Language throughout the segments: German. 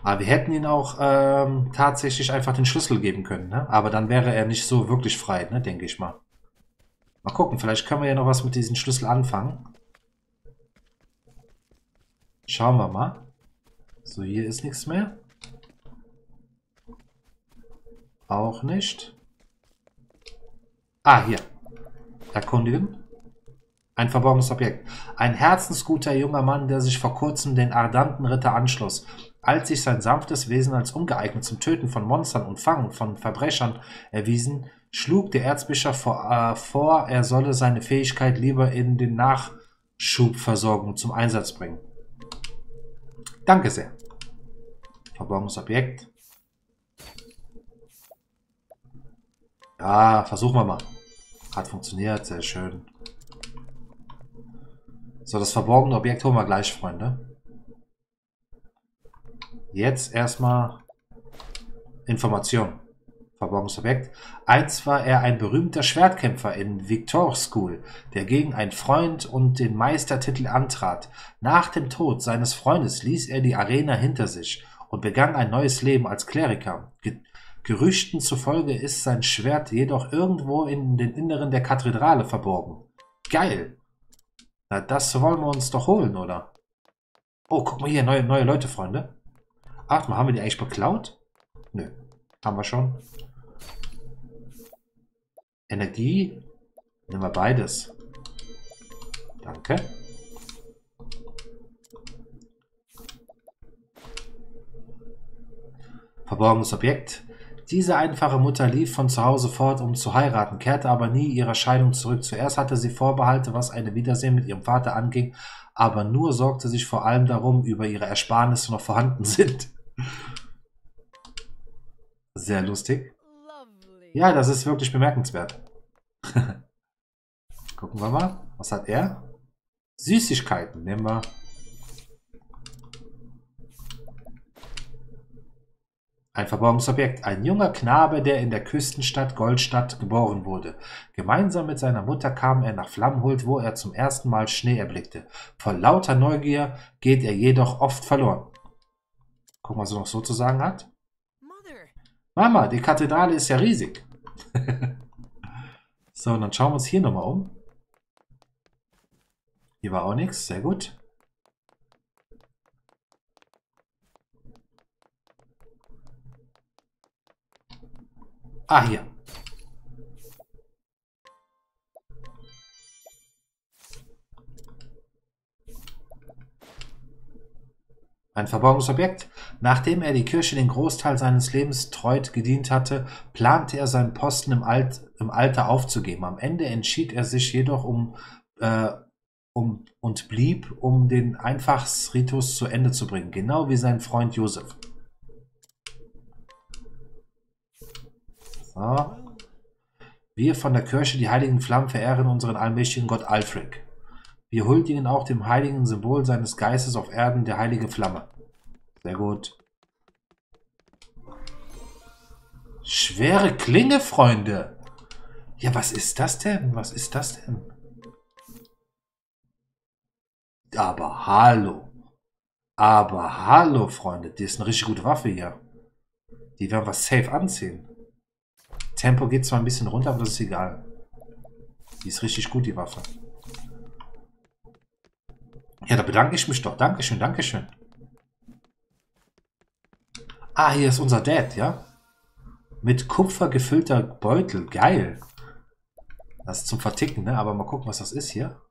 Aber wir hätten ihn auch tatsächlich einfach den Schlüssel geben können, ne? Aber dann wäre er nicht so wirklich frei, ne? Denke ich mal. Mal gucken, vielleicht können wir ja noch was mit diesem Schlüssel anfangen. Schauen wir mal. So, hier ist nichts mehr. Auch nicht. Ah, hier. Erkundigen. Ein verborgenes Objekt. Ein herzensguter junger Mann, der sich vor kurzem den Ardanten Ritter anschloss. Als sich sein sanftes Wesen als ungeeignet zum Töten von Monstern und Fangen von Verbrechern erwiesen, schlug der Erzbischof vor, er solle seine Fähigkeit lieber in den Nachschubversorgung zum Einsatz bringen. Danke sehr. Verborgenes Objekt. Ja, versuchen wir mal. Hat funktioniert, sehr schön. So, das verborgene Objekt holen wir gleich, Freunde. Jetzt erstmal Information. Verborgenes Objekt. Einst war er ein berühmter Schwertkämpfer in Victor School, der gegen einen Freund und den Meistertitel antrat. Nach dem Tod seines Freundes ließ er die Arena hinter sich und begann ein neues Leben als Kleriker. Gerüchten zufolge ist sein Schwert jedoch irgendwo in den Inneren der Kathedrale verborgen. Geil! Na, das wollen wir uns doch holen, oder? Oh, guck mal hier, neue Leute, Freunde. Ach mal, haben wir die eigentlich beklaut? Nö, haben wir schon. Energie. Nehmen wir beides. Danke. Verborgenes Objekt. Diese einfache Mutter lief von zu Hause fort, um zu heiraten, kehrte aber nie ihrer Scheidung zurück. Zuerst hatte sie Vorbehalte, was eine Wiedersehen mit ihrem Vater anging, aber nur sorgte sich vor allem darum, über ihre Ersparnisse noch vorhanden sind. Sehr lustig. Ja, das ist wirklich bemerkenswert. Gucken wir mal. Was hat er? Süßigkeiten. Nehmen wir. Ein verborgenes Objekt. Ein junger Knabe, der in der Küstenstadt Goldstadt geboren wurde. Gemeinsam mit seiner Mutter kam er nach Flammenhult, wo er zum ersten Mal Schnee erblickte. Vor lauter Neugier geht er jedoch oft verloren. Gucken, was er noch so zu sagen hat. Mama, die Kathedrale ist ja riesig. So, und dann schauen wir uns hier nochmal um. Hier war auch nichts. Sehr gut. Ah, hier. Ein verborgenes Objekt. Nachdem er die Kirche den Großteil seines Lebens treu gedient hatte, plante er seinen Posten im Alter aufzugeben. Am Ende entschied er sich jedoch und blieb, um den Einfachsritus zu Ende zu bringen, genau wie sein Freund Josef. So. Wir von der Kirche, die heiligen Flammen, verehren unseren allmächtigen Gott Alfred. Wir huldigen auch dem heiligen Symbol seines Geistes auf Erden, der heilige Flamme. Sehr gut. Schwere Klinge, Freunde. Ja, was ist das denn? Was ist das denn? Aber hallo. Aber hallo, Freunde. Die ist eine richtig gute Waffe hier. Die werden wir safe anziehen. Tempo geht zwar ein bisschen runter, aber das ist egal. Die ist richtig gut, die Waffe. Ja, da bedanke ich mich doch. Dankeschön, Dankeschön. Ah, hier ist unser Dad, ja? Mit Kupfer gefüllter Beutel. Geil. Das ist zum Verticken, ne? Aber mal gucken, was das ist hier.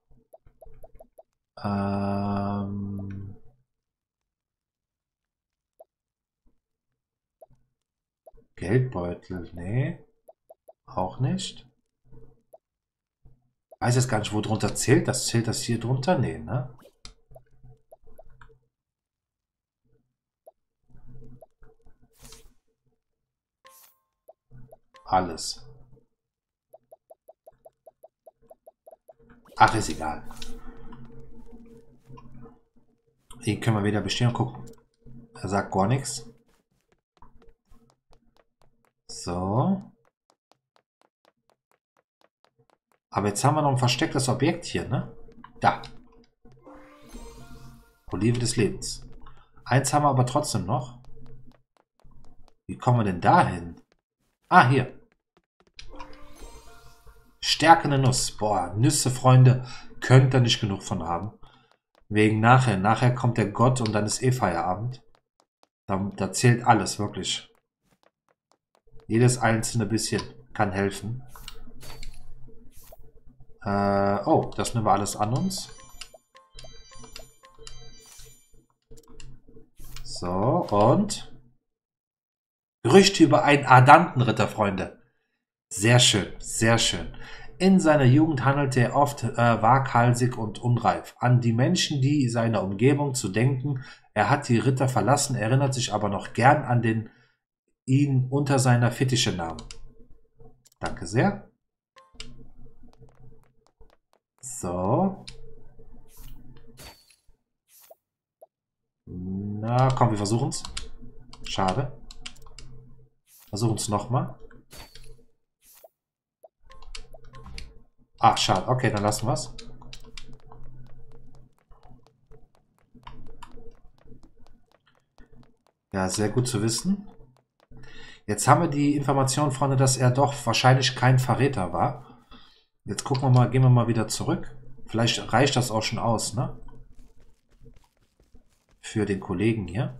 Geldbeutel. Nee. Auch nicht. Weiß jetzt gar nicht, wo drunter zählt. Das zählt das hier drunter? Nee, ne? Alles. Ach, ist egal. Hier können wir wieder bestehen und gucken. Er sagt gar nichts. So. Aber jetzt haben wir noch ein verstecktes Objekt hier, ne? Da. Olive des Lebens. Eins haben wir aber trotzdem noch. Wie kommen wir denn da hin? Ah, hier. Stärkende Nuss. Boah, Nüsse, Freunde, könnt ihr nicht genug von haben. Wegen nachher. Nachher kommt der Gott und dann ist eh Feierabend. Da zählt alles, wirklich. Jedes einzelne bisschen kann helfen. Oh, das nehmen wir alles an uns. So, und Gerüchte über einen Ardantenritter, Freunde. Sehr schön, sehr schön. In seiner Jugend handelte er oft waghalsig und unreif. An die Menschen, die seiner Umgebung zu denken, er hat die Ritter verlassen, erinnert sich aber noch gern an den ihn unter seiner Fittiche nahm. Danke sehr. So. Na, komm, wir versuchen es. Schade. Versuchen es nochmal. Ach, schade. Okay, dann lassen wir es. Ja, sehr gut zu wissen. Jetzt haben wir die Information, Freunde, dass er doch wahrscheinlich kein Verräter war. Jetzt gucken wir mal, gehen wir mal wieder zurück. Vielleicht reicht das auch schon aus, ne? Für den Kollegen hier.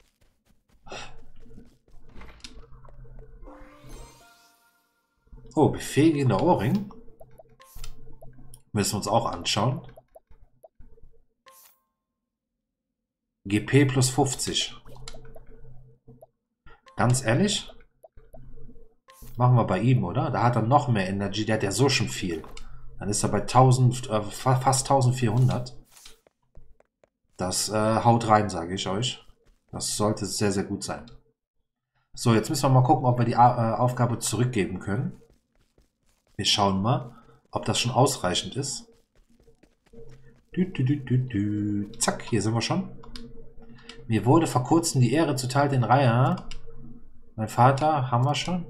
Oh, befähigender Ohrring. Müssen wir uns auch anschauen. GP plus 50. Ganz ehrlich? Machen wir bei ihm, oder? Da hat er noch mehr Energy. Der hat ja so schon viel. Dann ist er bei 1000, fast 1400. Das haut rein, sage ich euch. Das sollte sehr, sehr gut sein. So, jetzt müssen wir mal gucken, ob wir die Aufgabe zurückgeben können. Wir schauen mal, ob das schon ausreichend ist. Zack, hier sind wir schon. Mir wurde vor kurzem die Ehre zuteil in Reihe. Mein Vater, haben wir schon?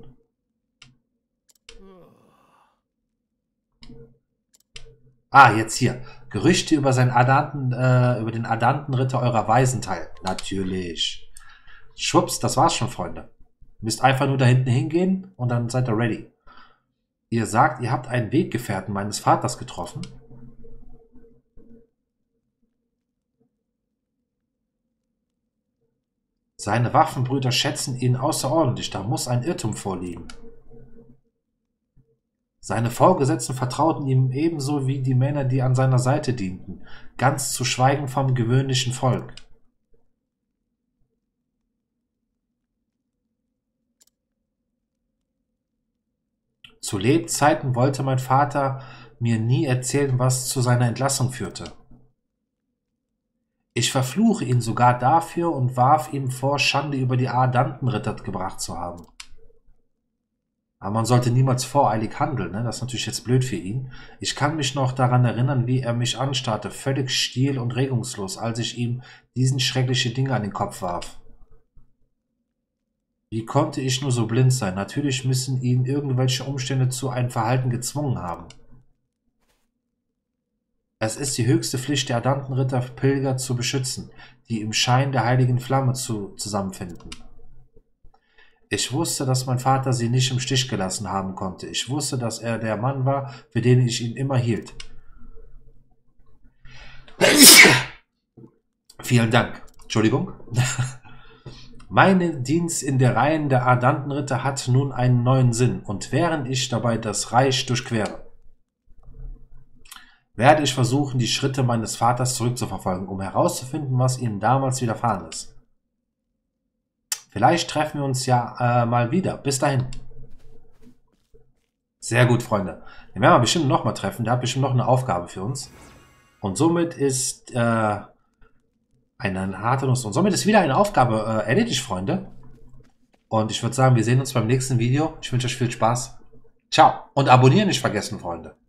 Ah, jetzt hier. Gerüchte über den Ardantenritter eurer Waisenteil. Natürlich. Schwupps, das war's schon, Freunde. Müsst einfach nur da hinten hingehen und dann seid ihr ready. Ihr sagt, ihr habt einen Weggefährten meines Vaters getroffen. Seine Waffenbrüder schätzen ihn außerordentlich. Da muss ein Irrtum vorliegen. Seine Vorgesetzten vertrauten ihm ebenso wie die Männer, die an seiner Seite dienten, ganz zu schweigen vom gewöhnlichen Volk. Zu Lebzeiten wollte mein Vater mir nie erzählen, was zu seiner Entlassung führte. Ich verfluche ihn sogar dafür und warf ihm vor, Schande über die Ardantenritter gebracht zu haben. Aber man sollte niemals voreilig handeln, ne? Das ist natürlich jetzt blöd für ihn. Ich kann mich noch daran erinnern, wie er mich anstarrte, völlig still und regungslos, als ich ihm diesen schreckliche Dinge an den Kopf warf. Wie konnte ich nur so blind sein? Natürlich müssen ihn irgendwelche Umstände zu einem Verhalten gezwungen haben. Es ist die höchste Pflicht der Ardantenritter, Pilger zu beschützen, die im Schein der heiligen Flamme zusammenfinden. Ich wusste, dass mein Vater sie nicht im Stich gelassen haben konnte. Ich wusste, dass er der Mann war, für den ich ihn immer hielt. Vielen Dank. Entschuldigung. Mein Dienst in der Reihen der Ardantenritter hat nun einen neuen Sinn, und während ich dabei das Reich durchquere, werde ich versuchen, die Schritte meines Vaters zurückzuverfolgen, um herauszufinden, was ihm damals widerfahren ist. Vielleicht treffen wir uns ja mal wieder. Bis dahin. Sehr gut, Freunde. Den werden wir bestimmt noch mal treffen. Der hat bestimmt noch eine Aufgabe für uns. Und somit ist eine harte Nuss. Und somit ist wieder eine Aufgabe erledigt, Freunde. Und ich würde sagen, wir sehen uns beim nächsten Video. Ich wünsche euch viel Spaß. Ciao. Und abonnieren nicht vergessen, Freunde.